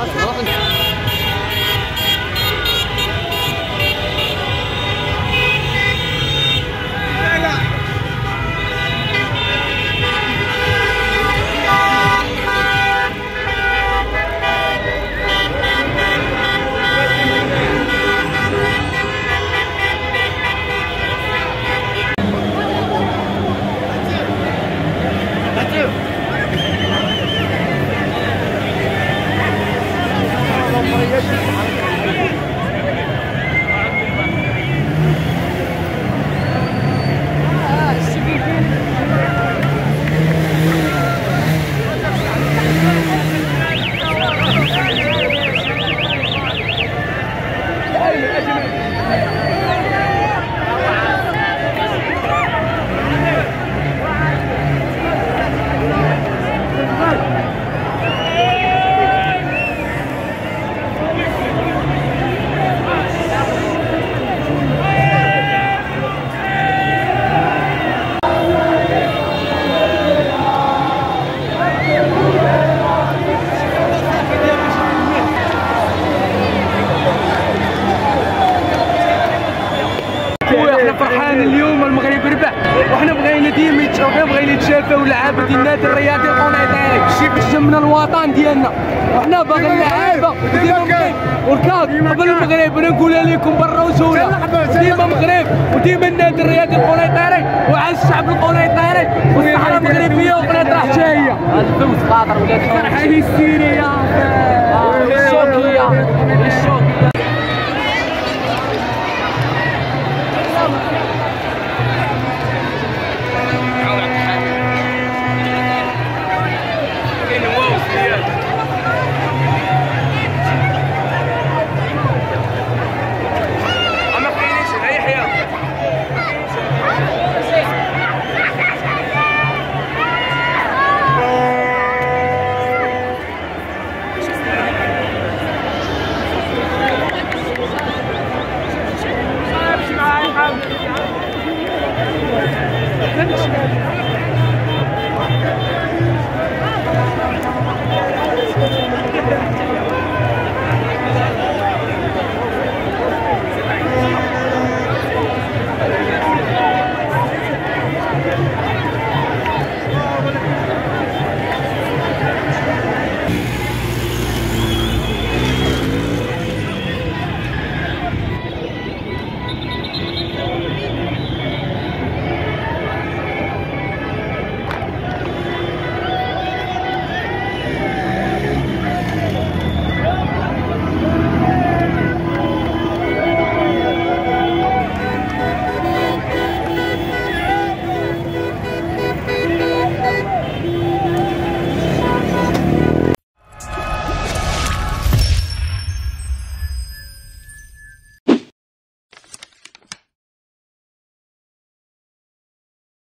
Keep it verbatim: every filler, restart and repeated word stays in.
فرحان اليوم المغرب ربح، وحنا بغينا ديما يتشافوا، بغينا يتشافوا اللعابه ديال النادي الرياضي القنيطري، شي خدمنا الوطن ديالنا، وحنا باغي اللعابه ديما المغرب والكاظ قبل المغرب. انا نقولها لكم برا وسوله ديما المغرب وديما النادي الرياضي القنيطري وعز الشعب القنيطري والصحراء المغربيه وقنيطره حتى هي. الفوز خاطر ولاد فرحه هستيريه.